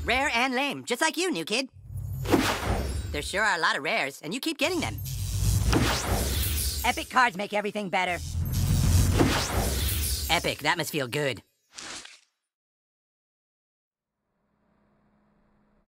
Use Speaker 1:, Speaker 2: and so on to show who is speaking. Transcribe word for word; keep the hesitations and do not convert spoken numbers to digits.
Speaker 1: Rare and lame, just like you, new kid. There sure are a lot of rares, and you keep getting them. Epic cards make everything better. Epic, that must feel good.